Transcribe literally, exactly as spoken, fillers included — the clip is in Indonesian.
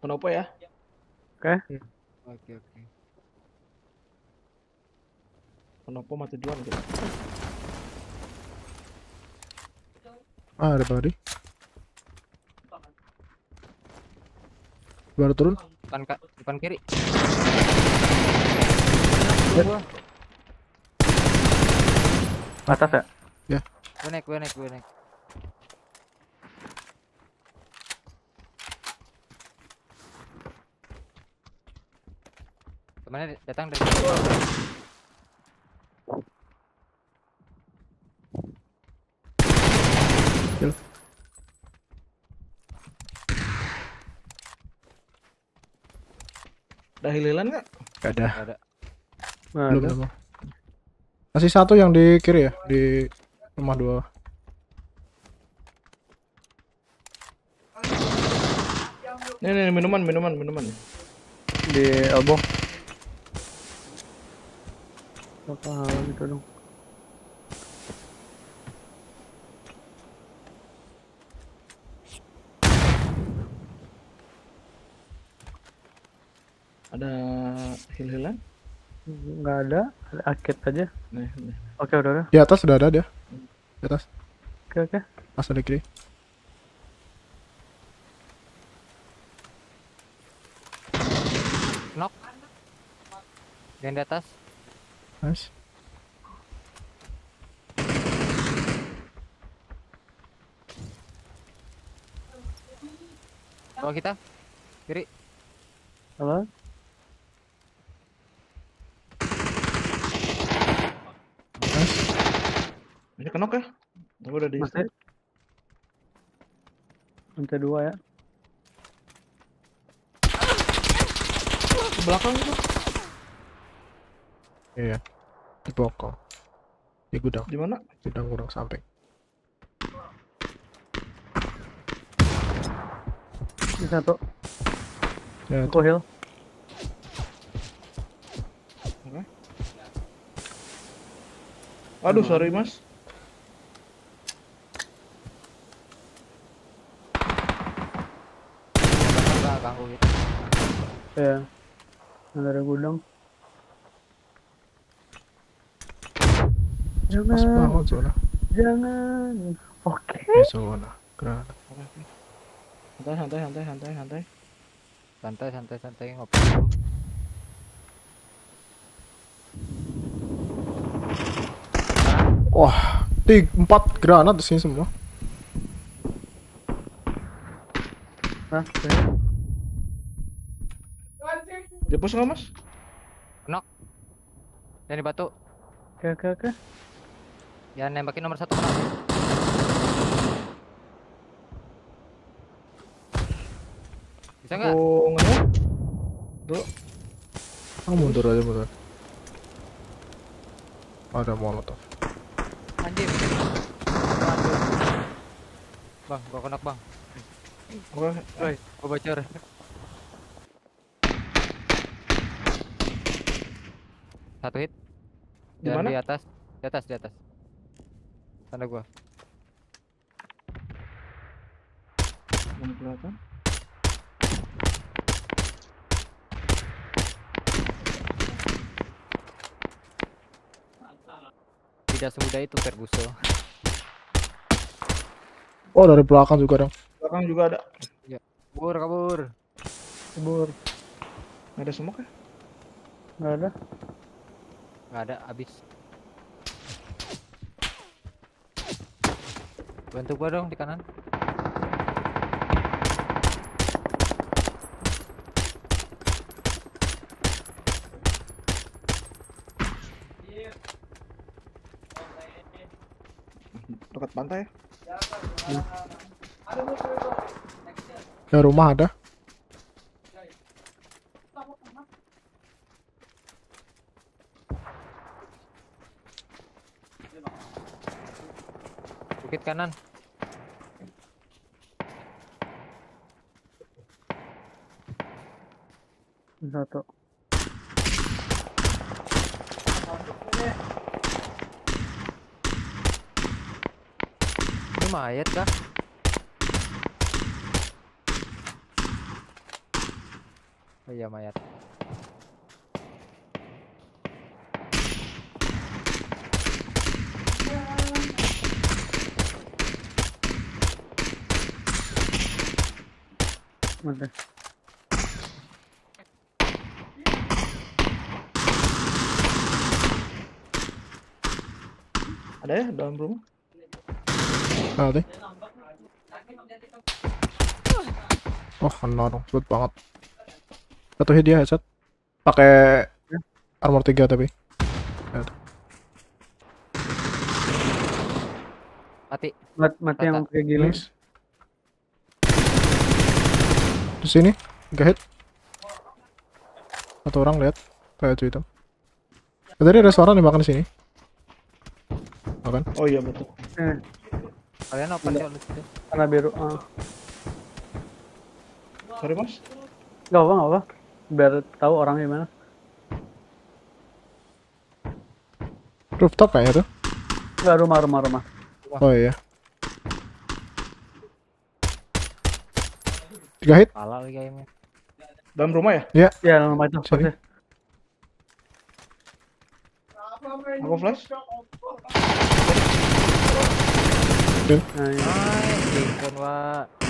Penopo ya. Oke. Oke oke. Penopo mati duluan gitu. Ah, ada body. Baru turun. Depan kak, depan kiri. Atas ya? Gue naik, gue naik, gue naik. Temannya datang dari Kill. Ada hililan nggak? Gak ada. Gak ada. Nggak Belum, ada. belum. Masih satu yang di kiri ya, di rumah dua. Nih, nih, minuman, minuman, minuman. Di elbow. Apa hal gitu dong? Ada hil-hilan? Nggak ada. Ada arcade aja. Nih, nih. Oke udah udah. Di atas sudah ada dia. Di atas. Oke oke. Pas ada kiri. Knock. Yang di atas. Nice. Bawah kita. Kiri. Halo. Nice. Ini kenok ya? Aku udah di Masih. Lantai dua ya. ke belakang itu. Iya. Di pokok. Di gudang. Di mana? Gudang-gudang samping. Ini satu. Ya, Aku heal. Oke. Aduh, sorry mas. Enggak ganggu gitu. Ya. Ada gudang. pas Jangan. banget zona. Jangan. Oke. Ya, zona. Granat. Oke, oke. Santai, santai, santai, santai, santai. Santai santai santai ngopi dulu. Wah, tiga, empat granat di sini semua. Nah, Di pos nggak mas? Knock. Yang di batu. oke oke oke. Yang nembakin nomor satu knock. Bisa nggak? Aku nggak. Dulu. Ah, mundur aja mundur. Ada molotov. Anjir. Aduh. Bang, gua knock bang. Oke. Woi, gua bocor. Satu hit. Di Dan mana? di atas, di atas, di atas. Tanda gua. Belum kelihatan. Tidak semudah itu Ferguson. Oh, dari belakang juga dong. Belakang juga ada. Kabur, kabur. Kabur. Nggak ada smoke ya? Nggak ada. Nggak ada, habis. Bantu gua dong di kanan. Dekat pantai. Ya, rumah ada. Bukit kanan. Satu. Ini mayat kah? Oh iya mayat. Mana? Ada ya dalam rumah? Nah, tadi. Oh, kena dong, good banget. Satu hit dia headset. Pakai armor tiga tapi. Mati. Mat, mati yang kayak gini. Nice. Di sini, tiga hit. Satu orang lihat, kayak itu hitam. Tadi ada suara nih makan di sini. Makan. Oh iya betul. Eh, Kalian open yuk lu situ. warna biru. Ah. Sorry mas. Gak apa, gak apa. Biar tahu orangnya gimana. Rooftop kayaknya tuh. Enggak, rumah, rumah, rumah. Oh iya. Tiga hit. Pala lagi kayaknya. Dalam rumah ya? Ya, rumah itu. Sini. Pasti. Aku flash. Nah, iya. Ay, ipon wa.